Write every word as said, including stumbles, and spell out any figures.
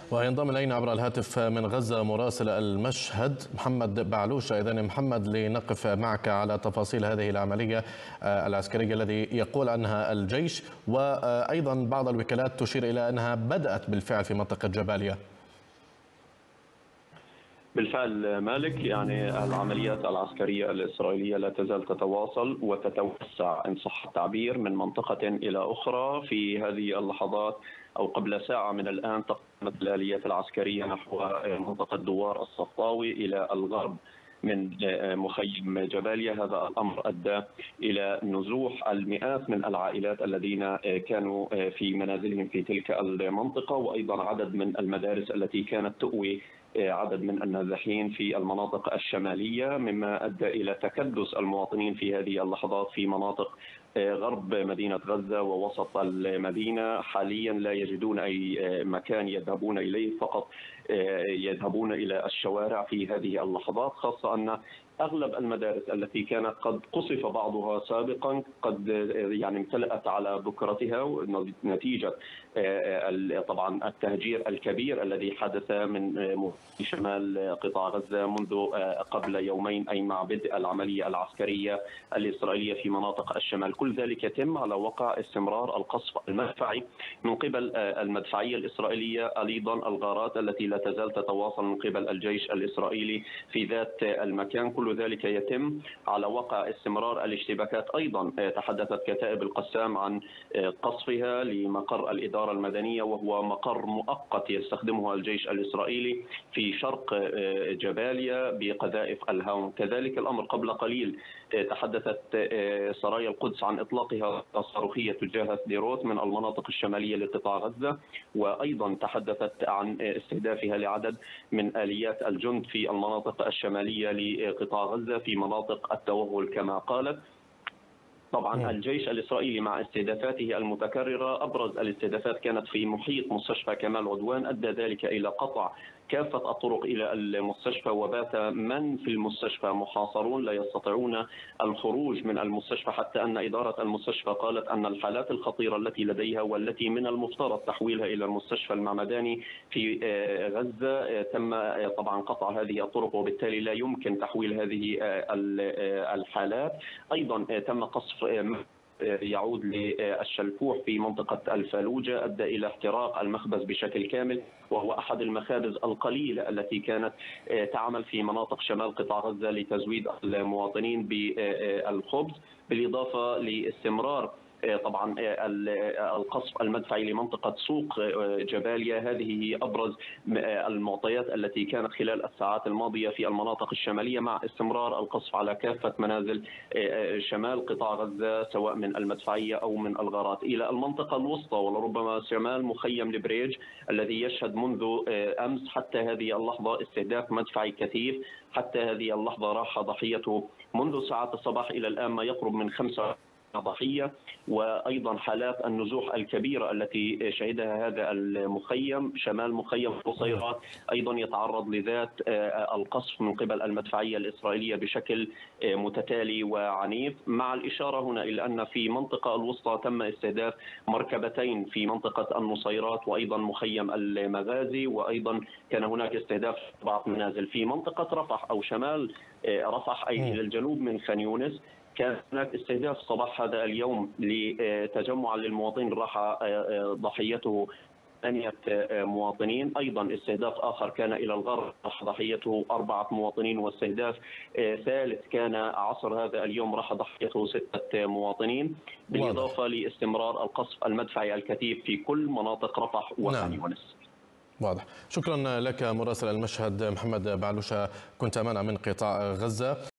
وينضم إلينا عبر الهاتف من غزة مراسل المشهد محمد بعلوشة. إذن محمد، لنقف معك على تفاصيل هذه العملية العسكرية الذي يقول عنها الجيش، وأيضا بعض الوكالات تشير إلى أنها بدأت بالفعل في منطقة جباليا. بالفعل مالك، يعني العمليات العسكرية الإسرائيلية لا تزال تتواصل وتتوسع إن صح التعبير من منطقة إلى أخرى. في هذه اللحظات أو قبل ساعة من الآن تقدمت الآليات العسكرية نحو منطقة دوار الصفطاوي إلى الغرب من مخيم جباليا. هذا الأمر أدى إلى نزوح المئات من العائلات الذين كانوا في منازلهم في تلك المنطقة، وأيضا عدد من المدارس التي كانت تؤوي عدد من النازحين في المناطق الشمالية، مما أدى إلى تكدس المواطنين في هذه اللحظات في مناطق غرب مدينة غزة ووسط المدينة. حاليا لا يجدون أي مكان يذهبون إليه، فقط يذهبون إلى الشوارع في هذه اللحظات، خاصة أن أغلب المدارس التي كانت قد قصف بعضها سابقا قد يعني امتلأت على بكرتها نتيجة طبعا التهجير الكبير الذي حدث من شمال قطاع غزة منذ قبل يومين، أي مع بدء العملية العسكرية الإسرائيلية في مناطق الشمال. كل ذلك يتم على وقع استمرار القصف المدفعي من قبل المدفعية الإسرائيلية، أيضا الغارات التي لا تزال تتواصل من قبل الجيش الإسرائيلي في ذات المكان. كل ذلك يتم على وقع استمرار الاشتباكات. أيضا تحدثت كتائب القسام عن قصفها لمقر الإدارة المدنية، وهو مقر مؤقت يستخدمه الجيش الإسرائيلي في شرق جباليا بقذائف الهاون. كذلك الأمر قبل قليل تحدثت سرايا القدس عن إطلاقها صاروخية تجاه سديروت من المناطق الشمالية لقطاع غزة، وأيضا تحدثت عن استهدافها لعدد من آليات الجند في المناطق الشمالية لقطاع غزة في مناطق التوغل كما قالت. طبعا الجيش الإسرائيلي مع استهدافاته المتكررة، أبرز الاستهدافات كانت في محيط مستشفى كمال عدوان، أدى ذلك إلى قطع كافة الطرق إلى المستشفى، وبات من في المستشفى محاصرون لا يستطيعون الخروج من المستشفى، حتى أن إدارة المستشفى قالت أن الحالات الخطيرة التي لديها والتي من المفترض تحويلها إلى المستشفى المعمداني في غزة تم طبعا قطع هذه الطرق، وبالتالي لا يمكن تحويل هذه الحالات. أيضا تم قصف يعود للشلفوح في منطقة الفالوجة، أدى إلى احتراق المخبز بشكل كامل، وهو أحد المخابز القليلة التي كانت تعمل في مناطق شمال قطاع غزة لتزويد المواطنين بالخبز، بالإضافة لاستمرار طبعا القصف المدفعي لمنطقة سوق جباليا. هذه هي أبرز المعطيات التي كانت خلال الساعات الماضية في المناطق الشمالية، مع استمرار القصف على كافة منازل شمال قطاع غزة سواء من المدفعية أو من الغارات. إلى المنطقة الوسطى ولربما شمال مخيم البريج الذي يشهد منذ أمس حتى هذه اللحظة استهداف مدفعي كثيف. حتى هذه اللحظة راح ضحيته منذ ساعات الصباح إلى الآن ما يقرب من خمسة ضحية، وأيضا حالات النزوح الكبيرة التي شهدها هذا المخيم شمال مخيم قصيرات أيضا يتعرض لذات القصف من قبل المدفعية الإسرائيلية بشكل متتالي وعنيف، مع الإشارة هنا إلى أن في منطقة الوسطى تم استهداف مركبتين في منطقة النصيرات وأيضا مخيم المغازي، وأيضا كان هناك استهداف بعض منازل في منطقة رفح أو شمال رفح أي إلى الجنوب من خان يونس. كان هناك استهداف صباح هذا اليوم لتجمع للمواطنين راح ضحيته ثمانية مواطنين. أيضا استهداف آخر كان إلى الغرب راح ضحيته أربعة مواطنين، واستهداف ثالث كان عصر هذا اليوم راح ضحيته ستة مواطنين، بالإضافة لاستمرار القصف المدفعي الكثيف في كل مناطق رفح وخان يونس. واضح. شكرا لك مراسل المشهد محمد بعلوشة، كنت معنا من قطاع غزة.